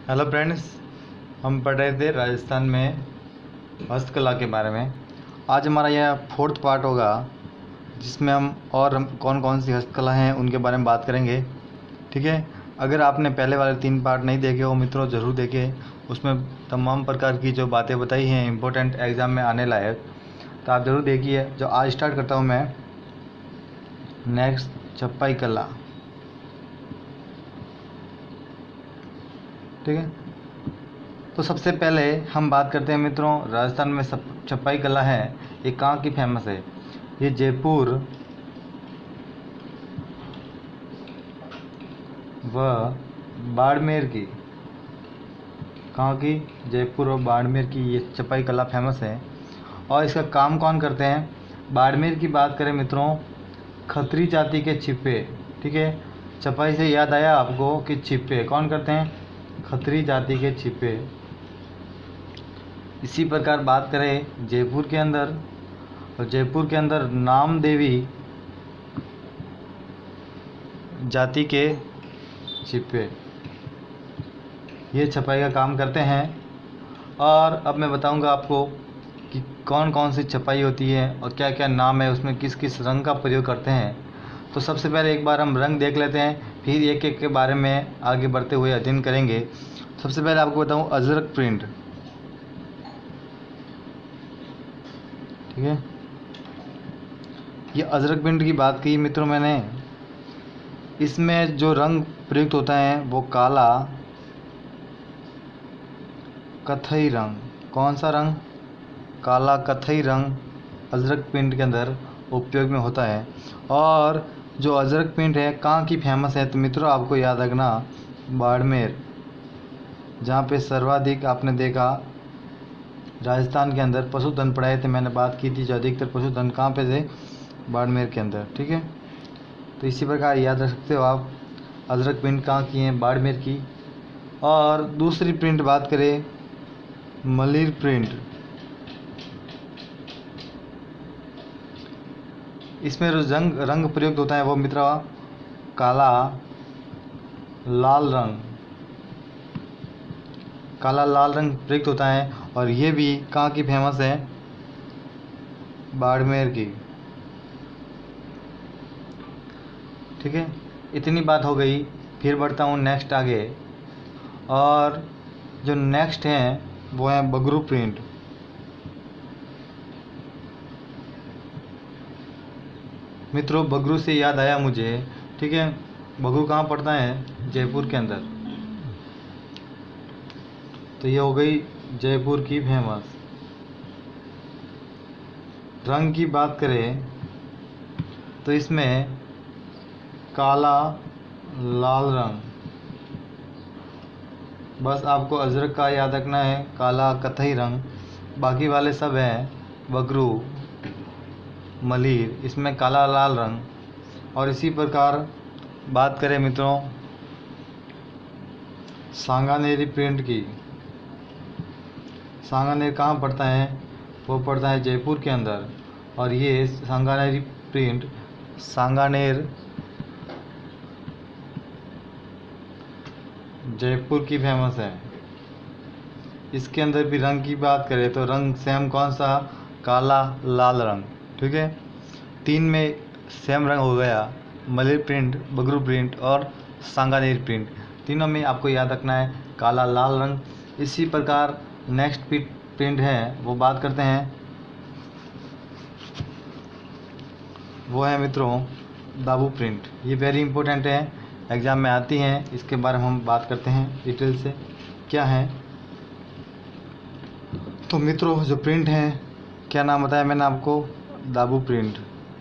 Hello friends, हम पढ़ रहे थे राजस्थान में हस्तकला के बारे में। आज हमारा यह फोर्थ पार्ट होगा जिसमें हम कौन कौन सी हस्तकला हैं उनके बारे में बात करेंगे। ठीक है। अगर आपने पहले वाले 3 पार्ट नहीं देखे हो मित्रों, ज़रूर देखें। उसमें तमाम प्रकार की जो बातें बताई हैं इम्पोर्टेंट एग्ज़ाम में आने लायक, तो आप ज़रूर देखिए। जो आज स्टार्ट करता हूँ मैं नेक्स्ट छपाई कला। ठीक है। तो सबसे पहले हम बात करते हैं मित्रों, राजस्थान में सब छपाई कला है, ये कहाँ की फेमस है? ये जयपुर व बाड़मेर की। कहाँ की? जयपुर और बाड़मेर की ये छपाई कला फेमस है। और इसका काम कौन करते हैं? बाड़मेर की बात करें मित्रों, खत्री जाति के छिपे। ठीक है। छपाई से याद आया आपको कि छिपे कौन करते हैं? खत्री जाति के छिपे। इसी प्रकार बात करें जयपुर के अंदर, और जयपुर के अंदर नामदेवी जाति के छिपे ये छपाई का काम करते हैं। और अब मैं बताऊंगा आपको कि कौन कौन सी छपाई होती है और क्या क्या नाम है, उसमें किस किस रंग का प्रयोग करते हैं। तो सबसे पहले एक बार हम रंग देख लेते हैं, फिर एक एक के बारे में आगे बढ़ते हुए अध्ययन करेंगे। सबसे पहले आपको बताऊं अजरक प्रिंट। ठीक है। ये अजरक प्रिंट की बात की मित्रों मैंने। इसमें जो रंग प्रयुक्त होता है वो काला कथई रंग। कौन सा रंग? काला कथई रंग अजरक प्रिंट के अंदर उपयोग में होता है। और जो अजरक प्रिंट है कहाँ की फेमस है? तो मित्रों आपको याद रखना बाड़मेर, जहाँ पे सर्वाधिक आपने देखा राजस्थान के अंदर पशुधन पढ़ाए थे, मैंने बात की थी, जो अधिकतर पशुधन कहाँ पे थे? बाड़मेर के अंदर। ठीक है। तो इसी प्रकार याद रख सकते हो आप, अजरक प्रिंट कहाँ की है? बाड़मेर की। और दूसरी प्रिंट बात करें मलिर प्रिंट। इसमें जो रंग प्रयुक्त होता है वो मित्रों काला लाल रंग, काला लाल रंग प्रयुक्त होता है। और ये भी कहाँ की फेमस है? बाड़मेर की। ठीक है। इतनी बात हो गई, फिर बढ़ता हूँ नेक्स्ट आगे। और जो नेक्स्ट है वो है बगरू प्रिंट। मित्रों बगरू से याद आया मुझे। ठीक है। बगरू कहाँ पड़ता है? जयपुर के अंदर। तो ये हो गई जयपुर की फेमस। रंग की बात करें तो इसमें काला लाल रंग, बस आपको अजरक का याद रखना है, काला कथई रंग। बाकी वाले सब हैं बगरू मलिर, इसमें काला लाल रंग। और इसी प्रकार बात करें मित्रों सांगानेरी प्रिंट की। सांगानेर कहाँ पड़ता है? वो पड़ता है जयपुर के अंदर। और ये सांगानेरी प्रिंट सांगानेर जयपुर की फेमस है। इसके अंदर भी रंग की बात करें तो रंग सेम कौन सा? काला लाल रंग। ठीक है। 3 में सेम रंग हो गया, मलिर प्रिंट, बगरू प्रिंट और सांगानेर प्रिंट। तीनों में आपको याद रखना है काला लाल रंग। इसी प्रकार नेक्स्ट प्रिंट है वो बात करते हैं, वो है मित्रों दाबू प्रिंट। ये वेरी इंपॉर्टेंट है, एग्ज़ाम में आती हैं, इसके बारे में हम बात करते हैं डिटेल से क्या है। तो मित्रों जो प्रिंट है, क्या नाम बताया मैंने आपको? दाबू प्रिंट।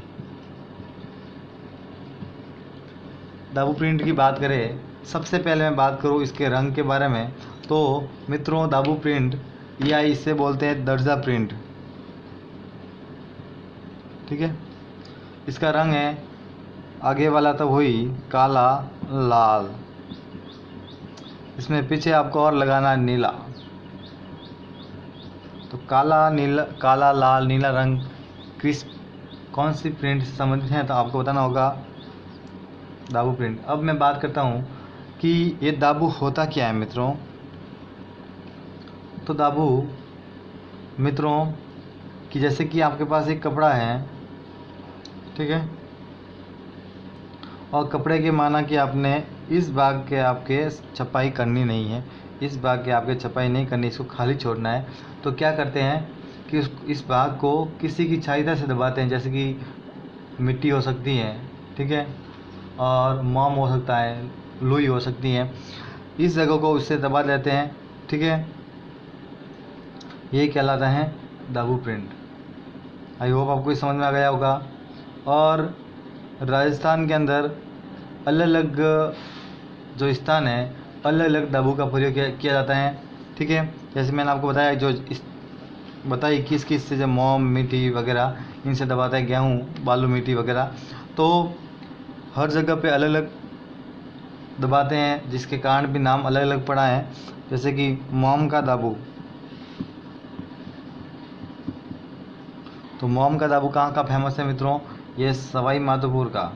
दाबू प्रिंट की बात करें, सबसे पहले मैं बात करूँ इसके रंग के बारे में, तो मित्रों दाबू प्रिंट या इसे बोलते हैं दर्जा प्रिंट। ठीक है। इसका रंग है आगे वाला तो वही काला लाल, इसमें पीछे आपको और लगाना है नीला। तो काला नीला, काला लाल नीला रंग किस कौन सी प्रिंट से संबंधित है? तो आपको बताना होगा दाबू प्रिंट। अब मैं बात करता हूँ कि ये दाबू होता क्या है मित्रों। तो दाबू मित्रों कि जैसे कि आपके पास एक कपड़ा है, ठीक है, और कपड़े के माना कि आपने इस भाग के आपके छपाई करनी नहीं है, इस भाग के आपके छपाई नहीं करनी, इसको खाली छोड़ना है, तो क्या करते हैं कि इस भाग को किसी की सहायता से दबाते हैं, जैसे कि मिट्टी हो सकती है, ठीक है, और मोम हो सकता है, लुई हो सकती है, इस जगह को उससे दबा देते हैं, ठीक है। ये कहलाता है दाबू प्रिंट। आई होप आपको समझ में आ गया होगा। और राजस्थान के अंदर अलग अलग जो स्थान है, अलग अलग दाबू का प्रयोग किया जाता है, ठीक है। जैसे मैंने आपको बताया जो बताई किस से, जब मोम मिट्टी वगैरह इनसे दबाता है, गेहूँ बालू मिट्टी वगैरह, तो हर जगह पे अलग अलग दबाते हैं, जिसके कारण भी नाम अलग अलग पड़ा है। जैसे कि मोम का दाबू, तो मोम का दाबू कहाँ का फेमस है मित्रों? ये सवाई माधोपुर का,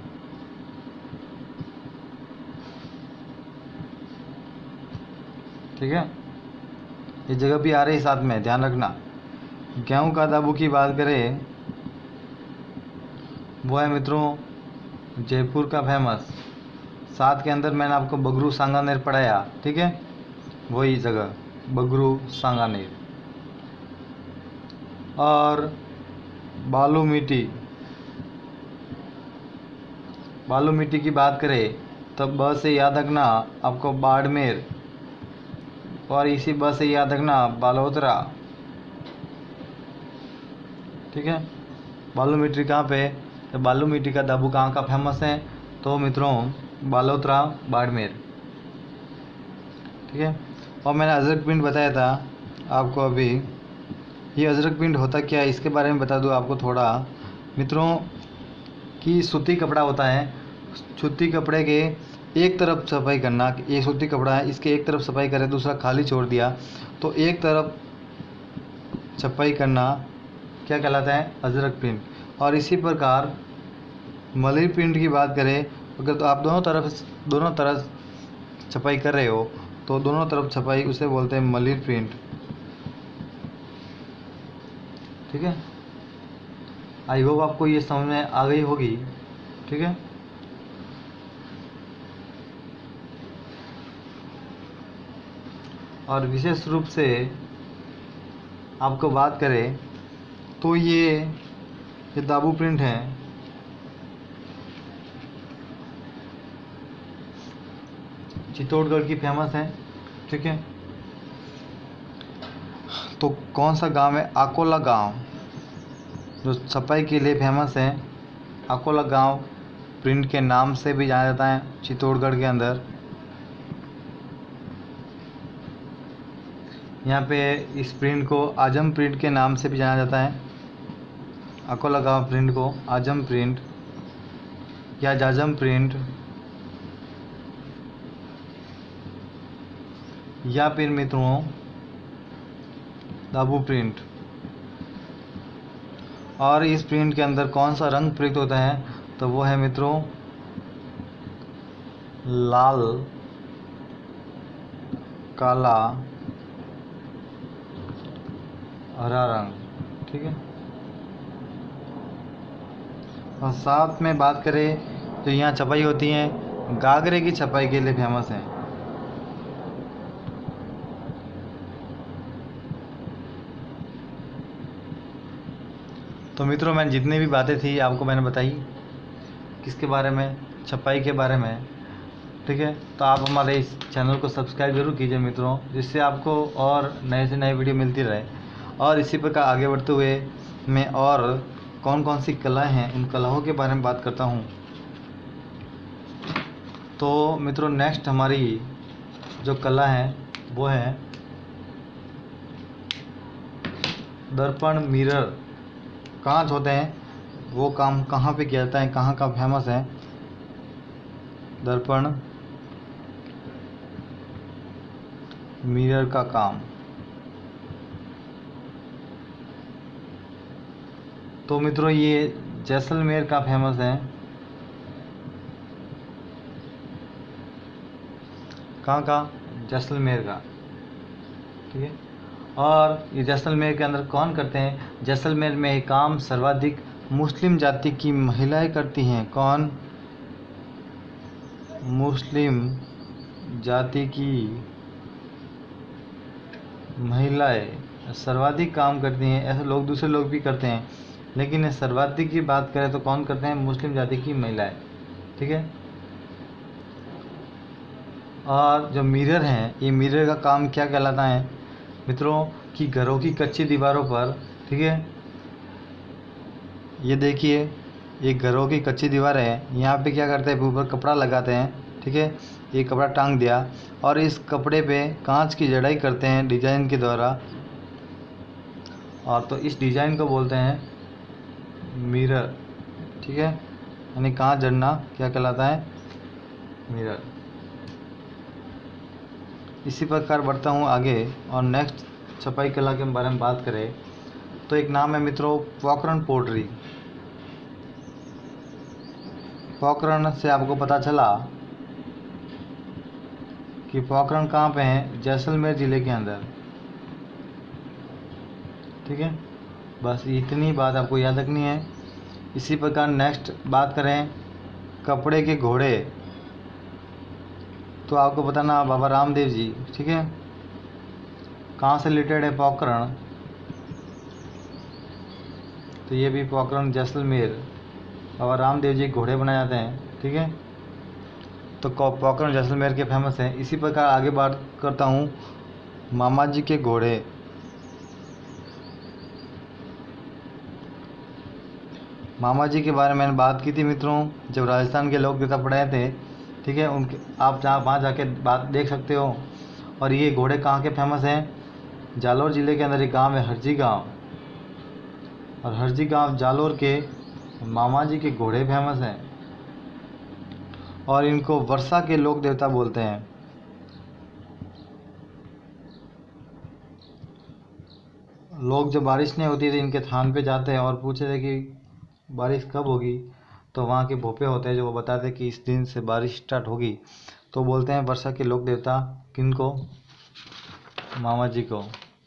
ठीक है। ये जगह भी आ रही है साथ में, ध्यान रखना। गेहूं का दाबू की बात करें, वो है मित्रों जयपुर का फेमस। साथ के अंदर मैंने आपको बगरू सांगानेर पढ़ाया, ठीक है, वही जगह बगरू सांगानेर। और बालू मिट्टी, बालू मिट्टी की बात करें तो ब से याद रखना आपको बाड़मेर, और इसी ब से याद रखना बालोतरा, ठीक है। बालू मिट्टी कहाँ पे, तो बालू मिट्टी का दाबू कहाँ का फेमस है? तो मित्रों बालोतरा बाड़मेर, ठीक है। और मैंने अजरक पिंड बताया था आपको अभी। ये अजरक पिंड होता क्या है इसके बारे में बता दूँ आपको थोड़ा मित्रों, कि सूती कपड़ा होता है, सूती कपड़े के एक तरफ सफाई करना, ये सूती कपड़ा है, इसके एक तरफ सफाई करे, दूसरा खाली छोड़ दिया, तो एक तरफ छपाई करना क्या कहलाता है? अजरक प्रिंट। और इसी प्रकार मलई प्रिंट की बात करें, अगर तो आप दोनों तरफ छपाई कर रहे हो, तो दोनों तरफ छपाई उसे बोलते हैं मलई प्रिंट, ठीक है। आई होप आपको ये समझ में आ गई होगी, ठीक है। और विशेष रूप से आपको बात करें तो ये दाबू प्रिंट है, चित्तौड़गढ़ की फेमस है, ठीक है। तो कौन सा गांव है? अकोला गांव, जो छपाई के लिए फेमस है। अकोला गांव प्रिंट के नाम से भी जाना जाता है चित्तौड़गढ़ के अंदर। यहाँ पे इस प्रिंट को आजम प्रिंट के नाम से भी जाना जाता है। अकोला गांव प्रिंट को आजम प्रिंट या जाजम प्रिंट या फिर मित्रों दाबू प्रिंट। और इस प्रिंट के अंदर कौन सा रंग प्रयुक्त होता है? तो वो है मित्रों लाल, काला, हरा रंग, ठीक है। और साथ में बात करें तो यहाँ छपाई होती है, गागरे की छपाई के लिए फेमस है। तो मित्रों मैंने जितनी भी बातें थी आपको मैंने बताई, किसके बारे में? छपाई के बारे में, ठीक है। तो आप हमारे इस चैनल को सब्सक्राइब जरूर कीजिए मित्रों, जिससे आपको और नए से नए वीडियो मिलती रहे। और इसी प्रकार आगे बढ़ते हुए मैं और कौन कौन सी कलाएं हैं उन कलाओं के बारे में बात करता हूँ। तो मित्रों नेक्स्ट हमारी जो कला है वो है दर्पण, मिरर। कांच होते हैं, वो काम कहाँ पे किया जाता है, कहाँ का फेमस है? दर्पण मिरर का काम। तो मित्रों ये जैसलमेर का फेमस है। कहाँ का? जैसलमेर का, ठीक है। और ये जैसलमेर के अंदर कौन करते हैं? जैसलमेर में ये काम सर्वाधिक मुस्लिम जाति की महिलाएं करती हैं। कौन? मुस्लिम जाति की महिलाएं सर्वाधिक काम करती हैं। ऐसे लोग दूसरे लोग भी करते हैं, लेकिन सर्वाधिक की बात करें तो कौन करते हैं? मुस्लिम जाति की महिलाएं। ठीक है। और जो मिरर हैं, ये मिरर का काम क्या कहलाता है मित्रों? कि घरों की कच्ची दीवारों पर, ठीक है, ये देखिए, ये घरों की कच्ची दीवार है, यहाँ पे क्या करते हैं? ऊपर कपड़ा लगाते हैं, ठीक है, ये कपड़ा टांग दिया और इस कपड़े पे कांच की जड़ाई करते हैं डिजाइन के द्वारा, और तो इस डिजाइन को बोलते हैं मिरर। ठीक है, यानी कांच जड़ना क्या कहलाता है? मिरर। इसी प्रकार बढ़ता हूँ आगे और नेक्स्ट छपाई कला के बारे में बात करें तो एक नाम है मित्रों पोखरण पोट्री। पोखरण से आपको पता चला कि पोखरण कहाँ पे है? जैसलमेर ज़िले के अंदर। ठीक है, बस इतनी बात आपको याद रखनी है। इसी प्रकार नेक्स्ट बात करें कपड़े के घोड़े, तो आपको बताना बाबा रामदेव जी। ठीक है, कहाँ से रिलेटेड है? पोखरण। तो ये भी पोखरण जैसलमेर, बाबा रामदेव जी घोड़े बनाए जाते हैं। ठीक है, तो पोखरण जैसलमेर के फेमस हैं। इसी प्रकार आगे बात करता हूँ मामा जी के घोड़े। मामा जी के बारे में मैंने बात की थी मित्रों, जब राजस्थान के लोक गीता पढ़ाए थे। ठीक है, उनके आप जहाँ वहाँ जाके बात देख सकते हो। और ये घोड़े कहाँ के फेमस हैं? जालौर ज़िले के अंदर एक गांव है हरजी गांव, और हरजी गांव जालौर के मामा जी के घोड़े फेमस हैं, और इनको वर्षा के लोक देवता बोलते हैं। लोग जब बारिश नहीं होती तो इनके थान पे जाते हैं और पूछते थे कि बारिश कब होगी, तो वहाँ के भोपे होते हैं जो वो बताते हैं कि इस दिन से बारिश स्टार्ट होगी। तो बोलते हैं वर्षा के लोक देवता किनको? मामा जी को।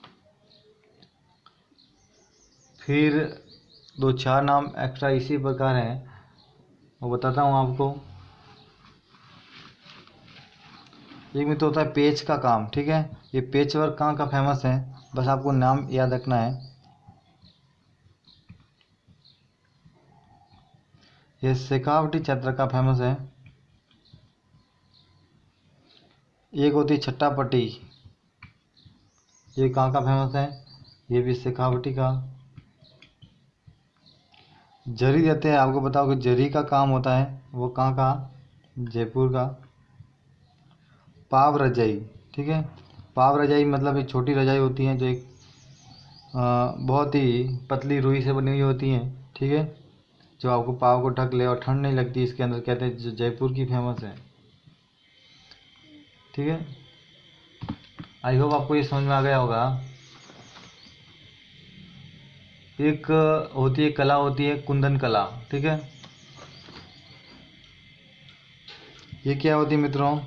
फिर दो चार नाम एक्स्ट्रा इसी प्रकार हैं, वो बताता हूँ आपको। एक में तो होता है पेच का काम। ठीक है, ये पेच वर्क कहाँ का फेमस है? बस आपको नाम याद रखना है। ये शेखावटी चैत्र का फेमस है। एक होती है छट्टापट्टी, ये कहाँ का फेमस है? ये भी शेखावटी का। जरी देते हैं, आपको बताओ कि जरी का काम होता है, वो कहाँ का? जयपुर का। पाव रजाई, ठीक है, पाव रजाई मतलब एक छोटी रजाई होती है जो एक बहुत ही पतली रुई से बनी हुई होती हैं। ठीक है, जो आपको पाव को ढक ले और ठंड नहीं लगती इसके अंदर, कहते हैं जो जयपुर की फेमस है। ठीक है, आई होप आपको ये समझ में आ गया होगा। एक होती है कला, होती है कुंदन कला। ठीक है, ये क्या होती है मित्रों?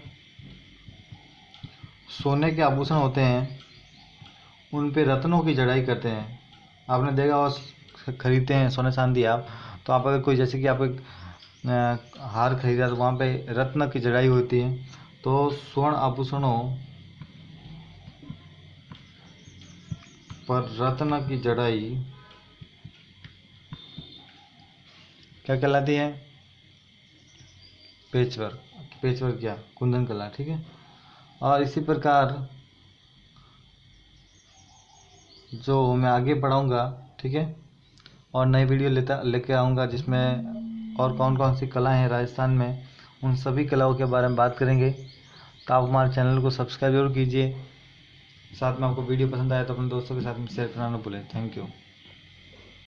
सोने के आभूषण होते हैं, उन पे रत्नों की जड़ाई करते हैं। आपने देखा और खरीदते हैं सोने चांदी आप, तो आप अगर कोई जैसे कि आप एक हार खरीदा तो वहाँ पे रत्न की जड़ाई होती है। तो स्वर्ण आभूषणों पर रत्न की जड़ाई क्या कहलाती है? पेचवर्क। पेचवर्क क्या? कुंदन कला। ठीक है, और इसी प्रकार जो मैं आगे पढ़ाऊँगा, ठीक है, और नई वीडियो लेके आऊँगा जिसमें और कौन कौन सी कला हैं राजस्थान में, उन सभी कलाओं के बारे में बात करेंगे। तो आप हमारे चैनल को सब्सक्राइब जरूर कीजिए। साथ में आपको वीडियो पसंद आए तो अपने दोस्तों के साथ में शेयर करना ना भूलें। Thank you.